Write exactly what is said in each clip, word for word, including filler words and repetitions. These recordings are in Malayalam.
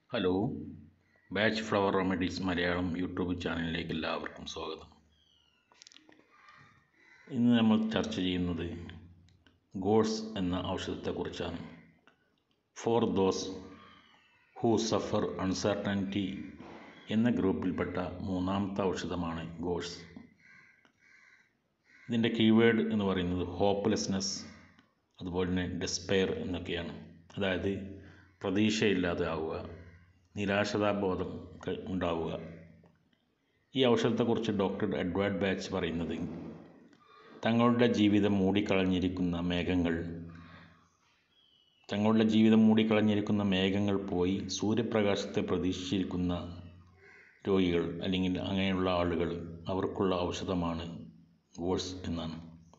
Hello, Bach flower remedies Malayalam YouTube ചാനലിലേക്ക് എല്ലാവർക്കും സ്വാഗതം. ഇന്ന് നമ്മൾ ചർച്ച ചെയ്യുന്നത് ഗോഴ്സ് എന്ന ഔഷധത്തെക്കുറിച്ചാണ്. For those who suffer uncertainty എന്ന ഗ്രൂപ്പിൽപ്പെട്ട മൂന്നാമത്തെ ഔഷധമാണ് ഗോഴ്സ്. ഇതിൻ്റെ കീവേഡ് എന്ന് പറയുന്നത് ഹോപ്പ്ലെസ്നെസ്, അതുപോലെ തന്നെ ഡെസ്പെയർ എന്നൊക്കെയാണ്. അതായത് പ്രതീക്ഷയില്ലാതെ ആവുക, നിരാശതാബോധം ഉണ്ടാവുക. ഈ ഔഷധത്തെക്കുറിച്ച് ഡോക്ടർ എഡ്വേർഡ് ബാച്ച് പറയുന്നത്, തങ്ങളുടെ ജീവിതം മൂടിക്കളഞ്ഞിരിക്കുന്ന മേഘങ്ങൾ തങ്ങളുടെ ജീവിതം മൂടിക്കളഞ്ഞിരിക്കുന്ന മേഘങ്ങൾ പോയി സൂര്യപ്രകാശത്തെ പ്രതീക്ഷിച്ചിരിക്കുന്ന രോഗികൾ അല്ലെങ്കിൽ അങ്ങനെയുള്ള ആളുകൾ, അവർക്കുള്ള ഔഷധമാണ് ഗോഴ്സ് എന്നാണ്.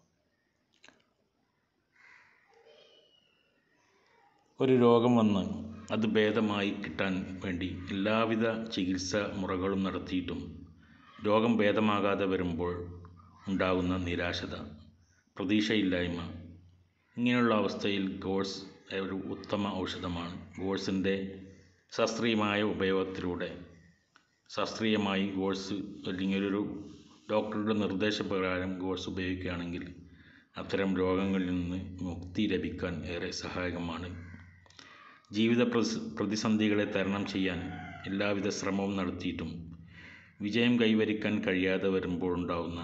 ഒരു രോഗം വന്ന് അത് ഭേദമായി കിട്ടാൻ വേണ്ടി എല്ലാവിധ ചികിത്സ മുറകളും നടത്തിയിട്ടും രോഗം ഭേദമാകാതെ വരുമ്പോൾ ഉണ്ടാകുന്ന നിരാശത, പ്രതീക്ഷയില്ലായ്മ, ഇങ്ങനെയുള്ള അവസ്ഥയിൽ ഗോഴ്സ് ഒരു ഉത്തമ ഔഷധമാണ്. ഗോഴ്സിൻ്റെ ശാസ്ത്രീയമായ ഉപയോഗത്തിലൂടെ ശാസ്ത്രീയമായി ഗോഴ്സ് അല്ലെങ്കിൽ ഒരു ഡോക്ടറുടെ നിർദ്ദേശപ്രകാരം ഗോഴ്സ് ഉപയോഗിക്കുകയാണെങ്കിൽ അത്തരം രോഗങ്ങളിൽ നിന്ന് മുക്തി ലഭിക്കാൻ ഏറെ സഹായകമാണ്. ജീവിത പ്രതിസന്ധികളെ തരണം ചെയ്യാൻ എല്ലാവിധ ശ്രമവും നടത്തിയിട്ടും വിജയം കൈവരിക്കാൻ കഴിയാതെ വരുമ്പോൾ ഉണ്ടാകുന്ന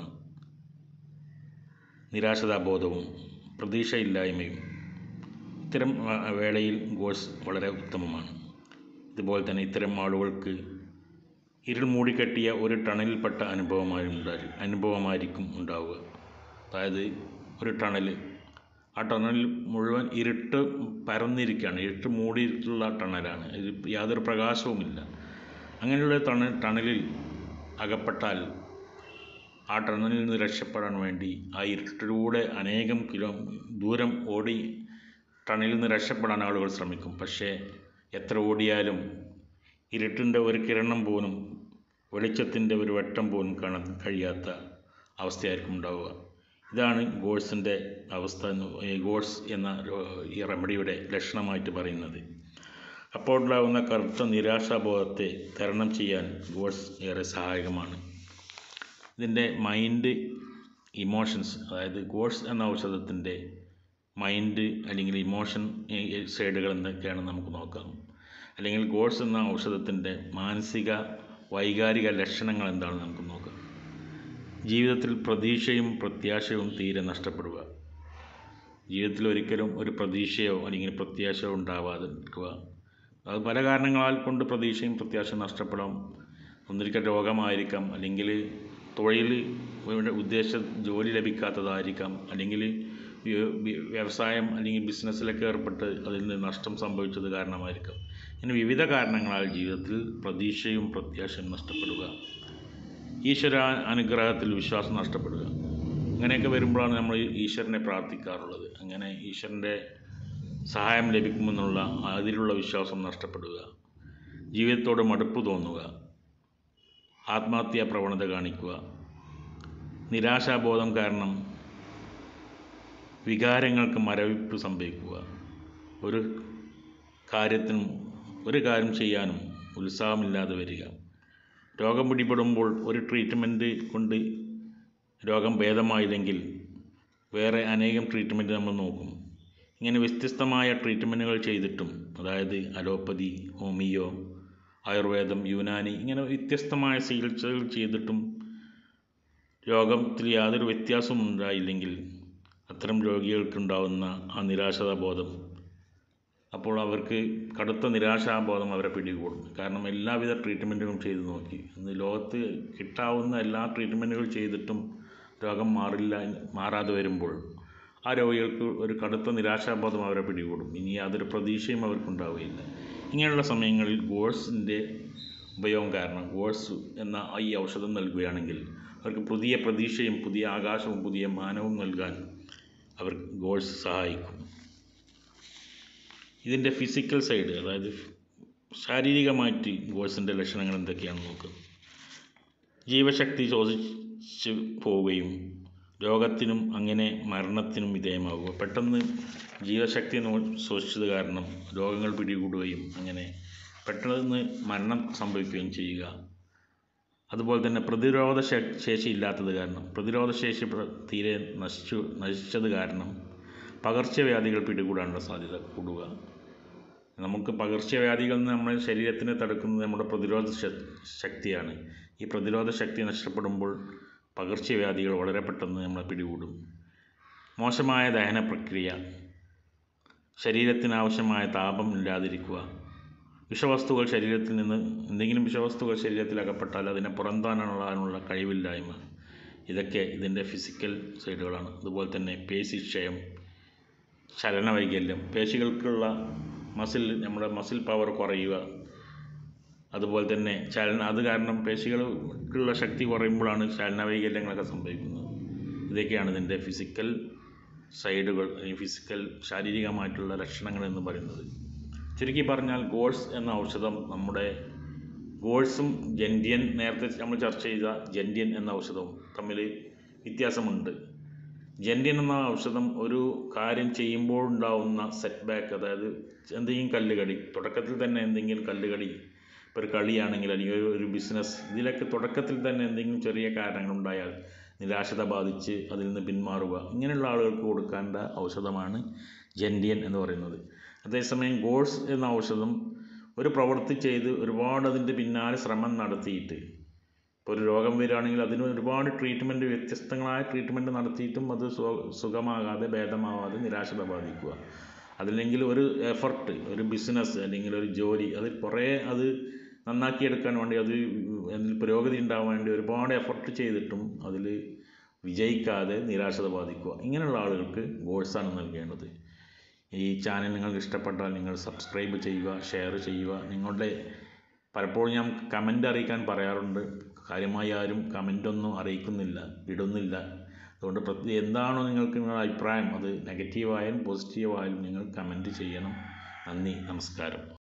നിരാശതാബോധവും പ്രതീക്ഷയില്ലായ്മയും, ഇത്തരം വേളയിൽ ഗോഴ്സ് വളരെ ഉത്തമമാണ്. ഇതുപോലെ തന്നെ ഇത്തരം ആളുകൾക്ക് ഇരുൾ മൂടിക്കെട്ടിയ ഒരു ടണലിൽപ്പെട്ട അനുഭവമായി അനുഭവമായിരിക്കും ഉണ്ടാവുക. അതായത് ഒരു ടണൽ, ആ ടണലിൽ മുഴുവൻ ഇരുട്ട് പരന്നിരിക്കുകയാണ്, ഇരുട്ട് മൂടിയിട്ടുള്ള ടണലാണ്, യാതൊരു പ്രകാശവുമില്ല. അങ്ങനെയുള്ള ടണൽ ടണലിൽ അകപ്പെട്ടാൽ ആ ടണലിൽ നിന്ന് രക്ഷപ്പെടാൻ വേണ്ടി ആ ഇരുട്ടിലൂടെ അനേകം കിലോ ദൂരം ഓടി ടണലിൽ നിന്ന് രക്ഷപ്പെടാൻ ആളുകൾ ശ്രമിക്കും. പക്ഷേ എത്ര ഓടിയാലും ഇരുട്ടിൻ്റെ ഒരു കിരണം പോലും, വെളിച്ചത്തിൻ്റെ ഒരു വെട്ടം പോലും കാണാൻ കഴിയാത്ത അവസ്ഥയായിരിക്കും ഉണ്ടാവുക. ഇതാണ് ഗോഴ്സിൻ്റെ അവസ്ഥ, ഗോഴ്സ് എന്ന ഈ റെമഡിയുടെ ലക്ഷണമായിട്ട് പറയുന്നത്. അപ്പോൾ ഉണ്ടാകുന്ന കറുത്ത നിരാശാബോധത്തെ തരണം ചെയ്യാൻ ഗോഴ്സ് ഏറെ സഹായകമാണ്. ഇതിൻ്റെ മൈൻഡ് ഇമോഷൻസ്, അതായത് ഗോഴ്സ് എന്ന ഔഷധത്തിൻ്റെ മൈൻഡ് അല്ലെങ്കിൽ ഇമോഷൻ സൈഡുകൾ എന്തൊക്കെയാണ് നമുക്ക് നോക്കാം. അല്ലെങ്കിൽ ഗോഴ്സ് എന്ന ഔഷധത്തിൻ്റെ മാനസിക വൈകാരിക ലക്ഷണങ്ങൾ എന്താണെന്ന് നമുക്ക് നോക്കാം. ജീവിതത്തിൽ പ്രതീക്ഷയും പ്രത്യാശയും തീരെ നഷ്ടപ്പെടുക. ജീവിതത്തിൽ ഒരിക്കലും ഒരു പ്രതീക്ഷയോ അല്ലെങ്കിൽ പ്രത്യാശയോ ഉണ്ടാവാതിരിക്കുക. അത് പല കാരണങ്ങളാൽ കൊണ്ട് പ്രതീക്ഷയും പ്രത്യാശയും നഷ്ടപ്പെടാം. ഒന്നിരിക്കൽ രോഗമായിരിക്കാം, അല്ലെങ്കിൽ തൊഴിൽ ഉദ്ദേശിച്ച ജോലി ലഭിക്കാത്തതായിരിക്കാം, അല്ലെങ്കിൽ വ്യവസായം അല്ലെങ്കിൽ ബിസിനസ്സിലൊക്കെ ഏർപ്പെട്ട് അതിൽ നിന്ന് നഷ്ടം സംഭവിച്ചത് കാരണമായിരിക്കാം. ഇങ്ങനെ വിവിധ കാരണങ്ങളാൽ ജീവിതത്തിൽ പ്രതീക്ഷയും പ്രത്യാശയും നഷ്ടപ്പെടുക, ഈശ്വര അനുഗ്രഹത്തിൽ വിശ്വാസം നഷ്ടപ്പെടുക. അങ്ങനെയൊക്കെ വരുമ്പോഴാണ് നമ്മൾ ഈശ്വരനെ പ്രാർത്ഥിക്കാറുള്ളത്. അങ്ങനെ ഈശ്വരൻ്റെ സഹായം ലഭിക്കുമെന്നുള്ള അതിലുള്ള വിശ്വാസം നഷ്ടപ്പെടുക, ജീവിതത്തോട് മടുപ്പ് തോന്നുക, ആത്മഹത്യാ പ്രവണത കാണിക്കുക, നിരാശാബോധം കാരണം വികാരങ്ങൾക്ക് മരവിപ്പ് സംഭവിക്കുക, ഒരു കാര്യത്തിനും ഒരു കാര്യം ചെയ്യാനും ഉത്സാഹമില്ലാതെ വരിക. രോഗം പിടിപെടുമ്പോൾ ഒരു ട്രീറ്റ്മെൻറ്റ് കൊണ്ട് രോഗം ഭേദമായില്ലെങ്കിൽ വേറെ അനേകം ട്രീറ്റ്മെൻറ്റ് നമ്മൾ നോക്കും. ഇങ്ങനെ വ്യത്യസ്തമായ ട്രീറ്റ്മെൻറ്റുകൾ ചെയ്തിട്ടും, അതായത് അലോപ്പതി, ഹോമിയോ, ആയുർവേദം, യുനാനി, ഇങ്ങനെ വ്യത്യസ്തമായ ചികിത്സകൾ ചെയ്തിട്ടും രോഗത്തിൽ യാതൊരു വ്യത്യാസവും ഉണ്ടായില്ലെങ്കിൽ അത്തരം രോഗികൾക്കുണ്ടാകുന്ന ആ നിരാശാബോധം, അപ്പോൾ അവർക്ക് കടുത്ത നിരാശാബോധം അവരെ പിടികൂടും. കാരണം എല്ലാവിധ ട്രീറ്റ്മെൻറ്റുകളും ചെയ്തു നോക്കി, ഇന്ന് ലോകത്ത് കിട്ടാവുന്ന എല്ലാ ട്രീറ്റ്മെൻറ്റുകൾ ചെയ്തിട്ടും രോഗം മാറില്ല മാറാതെ വരുമ്പോൾ ആ രോഗികൾക്ക് ഒരു കടുത്ത നിരാശാബോധം അവരെ പിടികൂടും. ഇനി യാതൊരു പ്രതീക്ഷയും അവർക്കുണ്ടാവുകയില്ല. ഇങ്ങനെയുള്ള സമയങ്ങളിൽ ഗോഴ്സിൻ്റെ ഉപയോഗം കാരണം, ഗോഴ്സ് എന്ന ഈ ഔഷധം നൽകുകയാണെങ്കിൽ അവർക്ക് പുതിയ പ്രതീക്ഷയും പുതിയ ആകാശവും പുതിയ മാനവും നൽകാൻ അവർക്ക് ഗോഴ്സ് സഹായിക്കും. ഇതിൻ്റെ ഫിസിക്കൽ സൈഡ്, അതായത് ശാരീരികമായിട്ട് ഗോഴ്സിൻ്റെ ലക്ഷണങ്ങൾ എന്തൊക്കെയാണെന്ന് നോക്കുക. ജീവശക്തി ശോഷിച്ച് പോവുകയും രോഗത്തിനും അങ്ങനെ മരണത്തിനും വിധേയമാവുക. പെട്ടെന്ന് ജീവശക്തി ശോഷിച്ചത് കാരണം രോഗങ്ങൾ പിടികൂടുകയും അങ്ങനെ പെട്ടെന്ന് മരണം സംഭവിക്കുകയും ചെയ്യുക. അതുപോലെ തന്നെ പ്രതിരോധ ശേഷി ഇല്ലാത്തത് കാരണം, പ്രതിരോധ ശേഷി തീരെ നശിച്ചു നശിച്ചത് കാരണം പകർച്ചവ്യാധികൾ പിടികൂടാനുള്ള സാധ്യത കൂടുക. നമുക്ക് പകർച്ചവ്യാധികളിൽ നിന്ന് നമ്മുടെ ശരീരത്തിനെ തടുക്കുന്നത് നമ്മുടെ പ്രതിരോധ ശക്തിയാണ്. ഈ പ്രതിരോധ ശക്തി നഷ്ടപ്പെടുമ്പോൾ പകർച്ചവ്യാധികൾ വളരെ പെട്ടെന്ന് നമ്മളെ പിടികൂടും. മോശമായ ദഹന പ്രക്രിയ, ശരീരത്തിന് ആവശ്യമായ താപം ഇല്ലാതിരിക്കുക, വിഷവസ്തുക്കൾ ശരീരത്തിൽ നിന്ന് എന്തെങ്കിലും വിഷവസ്തുക്കൾ ശരീരത്തിൽ അകപ്പെട്ടാൽ അതിനെ പുറന്താനുള്ള കഴിവില്ലായ്മ, ഇതൊക്കെ ഇതിൻ്റെ ഫിസിക്കൽ സൈഡുകളാണ്. അതുപോലെ തന്നെ പേശിക്ഷയം, ചലനവൈകല്യം, പേശികൾക്കുള്ള മസിൽ നമ്മുടെ മസിൽ പവർ കുറയുക, അതുപോലെ തന്നെ ചലന അത് കാരണം പേശികൾക്കുള്ള ശക്തി കുറയുമ്പോഴാണ് ചലനവൈകല്യങ്ങളൊക്കെ സംഭവിക്കുന്നത്. ഇതൊക്കെയാണ് ഇതിൻ്റെ ഫിസിക്കൽ സൈഡുകൾ, ഈ ഫിസിക്കൽ ശാരീരികമായിട്ടുള്ള ലക്ഷണങ്ങൾ എന്ന് പറയുന്നത്. ചുരുക്കി പറഞ്ഞാൽ ഗോഴ്സ് എന്ന ഔഷധം നമ്മുടെ ഗോഴ്സും ജെൻഡിയൻ, നേരത്തെ നമ്മൾ ചർച്ച ചെയ്ത ജെൻഡിയൻ എന്ന ഔഷധവും തമ്മിൽ വ്യത്യാസമുണ്ട്. ജെൻഡിയൻ എന്ന ഔഷധം ഒരു കാര്യം ചെയ്യുമ്പോഴുണ്ടാവുന്ന സെറ്റ് ബാക്ക്, അതായത് എന്തെങ്കിലും കല്ലുകടി, തുടക്കത്തിൽ തന്നെ എന്തെങ്കിലും കല്ലുകടി, ഇപ്പോൾ ഒരു കളിയാണെങ്കിൽ അല്ലെങ്കിൽ ഒരു ബിസിനസ്, ഇതിലൊക്കെ തുടക്കത്തിൽ തന്നെ എന്തെങ്കിലും ചെറിയ കാരണങ്ങളുണ്ടായാൽ നിരാശത ബാധിച്ച് അതിൽ നിന്ന് പിന്മാറുക, ഇങ്ങനെയുള്ള ആളുകൾക്ക് കൊടുക്കേണ്ട ഔഷധമാണ് ജെൻഡിയൻ എന്ന് പറയുന്നത്. അതേസമയം ഗോഴ്സ് എന്ന ഔഷധം ഒരു പ്രവൃത്തി ചെയ്ത് ഒരുപാട് അതിൻ്റെ പിന്നാലെ ശ്രമം നടത്തിയിട്ട്, ഇപ്പോൾ ഒരു രോഗം വരികയാണെങ്കിൽ അതിന് ഒരുപാട് ട്രീറ്റ്മെൻറ്റ്, വ്യത്യസ്തങ്ങളായ ട്രീറ്റ്മെൻറ്റ് നടത്തിയിട്ടും അത് സുഖമാകാതെ ഭേദമാവാതെ നിരാശത ബാധിക്കുക. അതല്ലെങ്കിൽ ഒരു എഫർട്ട്, ഒരു ബിസിനസ് അല്ലെങ്കിൽ ഒരു ജോലി, അത് കുറേ അത് നന്നാക്കിയെടുക്കാൻ വേണ്ടി, അത് അതിൽ പുരോഗതി ഉണ്ടാകാൻ വേണ്ടി ഒരുപാട് എഫർട്ട് ചെയ്തിട്ടും അതിൽ വിജയിക്കാതെ നിരാശത ബാധിക്കുക, ഇങ്ങനെയുള്ള ആളുകൾക്ക് ഗോഴ്സാണ് നൽകേണ്ടത്. ഈ ചാനൽ നിങ്ങൾക്ക് ഇഷ്ടപ്പെട്ടാൽ നിങ്ങൾ സബ്സ്ക്രൈബ് ചെയ്യുക, ഷെയർ ചെയ്യുക. നിങ്ങളുടെ പലപ്പോഴും ഞാൻ കമൻ്റ് അറിയിക്കാൻ പറയാറുണ്ട്, കാര്യമായി ആരും കമൻ്റൊന്നും അറിയിക്കുന്നില്ല, ഇടുന്നില്ല. അതുകൊണ്ട് പ്രതി എന്താണോ നിങ്ങൾക്ക് നിങ്ങളുടെ അഭിപ്രായം, അത് നെഗറ്റീവായാലും പോസിറ്റീവായാലും നിങ്ങൾ കമൻറ്റ് ചെയ്യണം. നന്ദി, നമസ്കാരം.